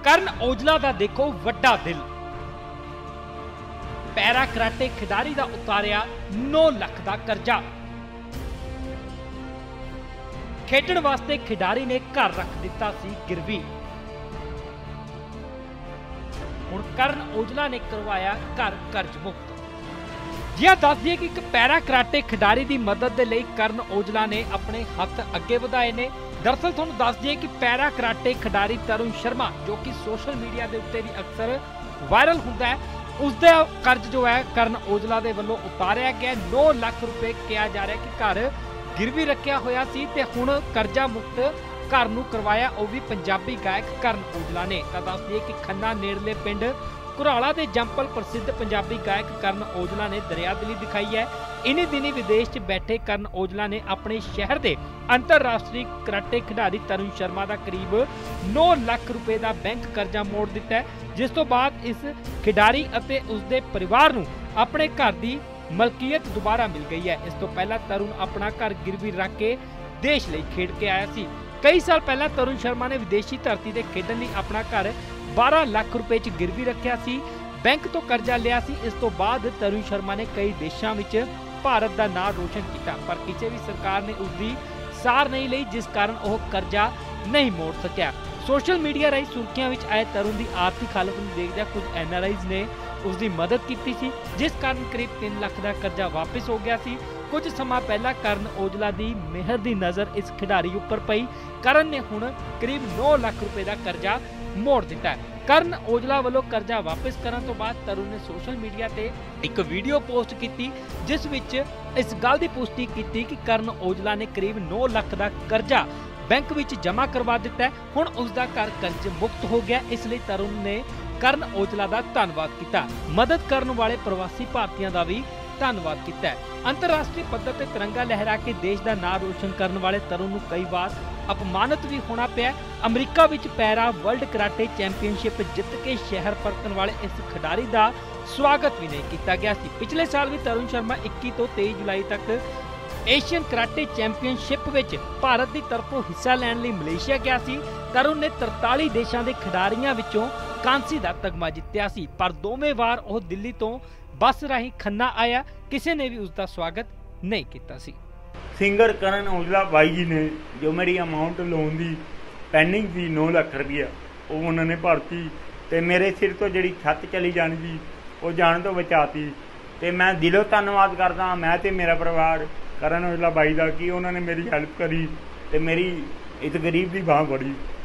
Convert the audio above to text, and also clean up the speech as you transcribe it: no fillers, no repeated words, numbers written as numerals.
ਕਰਨ ਔਜਲਾ ਦਾ ਦੇਖੋ ਵੱਡਾ ਦਿਲ। ਪੈਰਾ ਕਰਾਟੇ ਖਿਡਾਰੀ ਦਾ ਉਤਾਰਿਆ 9 ਲੱਖ ਦਾ ਕਰਜ਼ਾ। ਖੇਡਣ ਵਾਸਤੇ ਖਿਡਾਰੀ ਨੇ ਘਰ ਰੱਖ ਦਿੱਤਾ ਸੀ ਗਿਰਵੀ। ਹੁਣ ਕਰਨ ਔਜਲਾ ਨੇ ਕਰਵਾਇਆ ਘਰ ਕਰਜ਼ ਮੁਕਤ। ਜੀ ਦੱਸ ਦਈਏ ਕਿ ਇੱਕ ਪੈਰਾ ਕਰਾਟੇ ਖਿਡਾਰੀ ਦੀ ਮਦਦ ਦੇ ਲਈ ਕਰਨ ਔਜਲਾ ਨੇ ਆਪਣੇ ਹੱਥ ਅੱਗੇ ਵਧਾਏ ਨੇ। ਦਰਅਸਲ ਤੁਹਾਨੂੰ ਦੱਸ ਦਈਏ ਕਿ ਪੈਰਾ ਕਰਾਟੇ ਖਿਡਾਰੀ ਤਰੁਣ ਸ਼ਰਮਾ, ਜੋ ਕਿ ਸੋਸ਼ਲ ਮੀਡੀਆ ਦੇ ਉੱਤੇ ਵੀ ਅਕਸਰ ਵਾਇਰਲ ਹੁੰਦਾ ਹੈ, ਉਸਦਾ ਕਰਜ਼ ਜੋ ਹੈ ਕਰਨ ਔਜਲਾ ਦੇ ਵੱਲੋਂ ਉਤਾਰਿਆ ਗਿਆ। 9 ਲੱਖ ਰੁਪਏ ਕਿਹਾ ਜਾ ਰਿਹਾ ਕਿ ਘਰ ਗਿਰਵੀ ਰੱਖਿਆ ਹੋਇਆ ਸੀ ਤੇ ਹੁਣ ਕਰਜ਼ਾ ਮੁਕਤ ਘਰ ਨੂੰ ਕਰਵਾਇਆ, ਉਹ ਵੀ ਪੰਜਾਬੀ ਗਾਇਕ ਕਰਨ ਔਜਲਾ ਨੇ। ਤਾਂ ਦੱਸ ਦਈਏ ਕਿ ਖੰਨਾ ਨੇੜਲੇ ਪਿੰਡ ਘੁਰਾਲਾ ਦੇ ਜੰਪਲ ਪ੍ਰਸਿੱਧ ਪੰਜਾਬੀ ਗਾਇਕ ਕਰਨ ਔਜਲਾ ਨੇ ਦਰਿਆਦਿਲੀ ਦਿਖਾਈ ਹੈ। ਇਨੀ ਦਿਨੀ ਵਿਦੇਸ਼ 'ਚ ਬੈਠੇ ਕਰਨ ਔਜਲਾ ਨੇ ਆਪਣੇ ਸ਼ਹਿਰ ਦੇ ਅੰਤਰਰਾਸ਼ਟਰੀ ਕਰਾਟੇ ਖਿਡਾਰੀ ਤਰੁਣ ਸ਼ਰਮਾ ਦਾ ਕਰੀਬ 9 ਲੱਖ ਰੁਪਏ ਦਾ ਬੈਂਕ ਕਰਜ਼ਾ ਮੋੜ ਦਿੱਤਾ ਹੈ, ਜਿਸ ਤੋਂ ਬਾਅਦ ਇਸ ਖਿਡਾਰੀ ਅਤੇ ਉਸਦੇ ਪਰਿਵਾਰ ਨੂੰ ਆਪਣੇ ਘਰ ਦੀ ਮਲਕੀਅਤ ਦੁਬਾਰਾ ਮਿਲ ਗਈ ਹੈ। ਇਸ ਤੋਂ ਪਹਿਲਾਂ ਤਰੁਣ ਆਪਣਾ ਘਰ ਗਿਰਵੀ ਰੱਖ ਕੇ ਦੇਸ਼ ਲਈ ਖੇਡ ਕੇ ਆਇਆ ਸੀ। ਕਈ ਸਾਲ ਪਹਿਲਾਂ ਤਰੁਣ ਸ਼ਰਮਾ ਨੇ ਵਿਦੇਸ਼ੀ ਧਰਤੀ ਤੇ ਖੇਡਣ ਲਈ ਆਪਣਾ ਘਰ 12 ਲੱਖ ਰੁਪਏ 'ਚ ਗਿਰਵੀ ਰੱਖਿਆ ਸੀ, ਬੈਂਕ ਤੋਂ ਕਰਜ਼ਾ ਲਿਆ ਸੀ। ਇਸ ਤੋਂ ਬਾਅਦ ਤਰੁਣ ਸ਼ਰਮਾ ਨੇ ਕਈ ਦੇਸ਼ਾਂ ਵਿੱਚ ਭਾਰਤ ਦਾ ਨਾਮ ਰੋਸ਼ਨ ਕੀਤਾ, ਪਰ ਕਿਸੇ ਵੀ ਸਰਕਾਰ ਨੇ ਉਸਦੀ ਸਾਰ ਨਹੀਂ ਲਈ, ਜਿਸ ਕਾਰਨ ਉਹ ਕਰਜ਼ਾ ਨਹੀਂ ਮੋੜ ਸਕਿਆ। ਸੋਸ਼ਲ ਮੀਡੀਆ ਰਾਹੀਂ ਸੁਰਖੀਆਂ ਵਿੱਚ ਆਏ ਤਰੁਣ ਦੀ ਆਰਥਿਕ ਹਾਲਤ ਨੂੰ ਦੇਖਦਿਆਂ ਕੁਝ NRIs ਨੇ ਉਸਦੀ ਮਦਦ ਕੀਤੀ ਸੀ, ਜਿਸ ਕਾਰਨ ਕਰੀਬ 3 ਲੱਖ ਦਾ ਕਰਜ਼ਾ ਵਾਪਸ ਹੋ ਗਿਆ ਸੀ। ਕੁਝ ਸਮਾਂ ਪਹਿਲਾਂ ਕਰਨ ਔਜਲਾ ਦੀ ਮਿਹਰ ਦੀ ਨਜ਼ਰ ਇਸ ਖਿਡਾਰੀ ਉੱਪਰ ਪਈ। ਕਰਨ ਨੇ ਹੁਣ ਕਰੀਬ 9 ਲੱਖ ਰੁਪਏ ਦਾ ਕਰਜ਼ਾ ਮੋੜ ਦਿੱਤਾ ਹੈ। ਕਰਨ ਔਜਲਾ ਵੱਲੋਂ ਕਰਜ਼ਾ ਵਾਪਸ ਕਰਨ ਤੋਂ ਬਾਅਦ ਤਰੁਣ ਨੇ ਸੋਸ਼ਲ ਮੀਡੀਆ ਤੇ ਇੱਕ ਵੀਡੀਓ ਪੋਸਟ ਕੀਤੀ, ਜਿਸ ਵਿੱਚ ਇਸ ਗੱਲ ਦੀ ਪੁਸ਼ਟੀ ਕੀਤੀ ਕਿ ਕਰਨ ਔਜਲਾ ਨੇ ਕਰੀਬ 9 ਲੱਖ ਦਾ ਕਰਜ਼ਾ ਬੈਂਕ ਵਿੱਚ ਜਮ੍ਹਾਂ ਕਰਵਾ ਦਿੱਤਾ ਹੈ। ਹੁਣ ਉਸ ਦਾ ਘਰ ਕਰਜ਼ ਮੁਕਤ ਹੋ ਗਿਆ। ਇਸ ਲਈ ਤਰੁਣ ਨੇ ਕਰਨ ਔਜਲਾ ਦਾ ਧੰਨਵਾਦ ਕੀਤਾ। ਮਦਦ ਕਰਨ ਵਾਲੇ ਪ੍ਰਵਾਸੀ ਭਾਰਤੀਆਂ ਦਾ ਵੀ ਧੰਨਵਾਦ ਕੀਤਾ ਹੈ। ਅੰਤਰਰਾਸ਼ਟਰੀ ਪੱਧਰ ਤੇ ਤਿਰੰਗਾ ਲਹਿਰਾ ਕੇ ਦੇਸ਼ ਦਾ ਨਾਮ ਰੋਸ਼ਨ ਕਰਨ ਵਾਲੇ ਤਰੁਣ ਨੂੰ ਕਈ ਵਾਰ ਅਪਮਾਨਿਤ ਵੀ ਹੋਣਾ ਪਿਆ। ਅਮਰੀਕਾ ਵਿੱਚ ਪੈਰਾ ਵਰਲਡ ਕਰਾਟੇ ਚੈਂਪੀਅਨਸ਼ਿਪ ਜਿੱਤ ਕੇ ਸ਼ਹਿਰ ਪਰਤਣ ਵਾਲੇ ਇਸ ਖਿਡਾਰੀ ਦਾ ਸਵਾਗਤ ਵੀ ਨਹੀਂ ਕੀਤਾ ਗਿਆ ਸੀ। ਪਿਛਲੇ ਸਾਲ ਵੀ ਤਰੁਣ ਸ਼ਰਮਾ 21 ਤੋਂ 23 ਜੁਲਾਈ ਤੱਕ ਏਸ਼ੀਅਨ ਕਰਾਟੇ ਚੈਂਪੀਅਨਸ਼ਿਪ ਵਿੱਚ ਭਾਰਤ ਦੀ ਤਰਫੋਂ ਹਿੱਸਾ ਲੈਣ ਲਈ ਮਲੇਸ਼ੀਆ ਗਿਆ ਸੀ। ਤਰੁਣ ਨੇ 43 ਦੇਸ਼ਾਂ ਦੇ ਖਿਡਾਰੀਆਂ ਵਿੱਚੋਂ ਕਾਂਸੀ ਦਾ ਤਗਮਾ ਜਿੱਤਿਆ ਸੀ, ਪਰ ਦੋਵੇਂ ਵਾਰ ਉਹ ਦਿੱਲੀ ਤੋਂ ਬੱਸ ਰਾਹੀਂ ਖੰਨਾ ਆਇਆ। ਕਿਸੇ ਨੇ ਵੀ ਉਸ ਦਾ ਸਵਾਗਤ ਨਹੀਂ ਕੀਤਾ ਸੀ। ਸਿੰਗਰ ਕਰਨ ਔਜਲਾ ਬਾਈ ਜੀ ਨੇ ਜੋ ਮੇਰੀ ਅਮਾਉਂਟ ਲੋਨ ਦੀ ਪੈਂਡਿੰਗ ਸੀ 9 ਲੱਖ ਰੁਪਇਆ, ਉਹ ਉਹਨਾਂ ਨੇ ਭਰਤੀ ਤੇ ਮੇਰੇ ਸਿਰ ਤੋਂ ਜਿਹੜੀ ਛੱਤ ਚਲੀ ਜਾਣੀ ਸੀ ਉਹ ਜਾਣ ਤੋਂ ਬਚਾਤੀ। ਤੇ ਮੈਂ ਦਿਲੋਂ ਧੰਨਵਾਦ ਕਰਦਾ ਮੈਂ ਤੇ ਮੇਰਾ ਪਰਿਵਾਰ ਕਰਨ ਔਜਲਾ ਬਾਈ ਦਾ ਕਿ ਉਹਨਾਂ ਨੇ ਮੇਰੀ ਹੈਲਪ ਕਰੀ ਤੇ ਮੇਰੀ ਇਸ ਗਰੀਬ ਦੀ ਬਾਂਹ ਫੜੀ।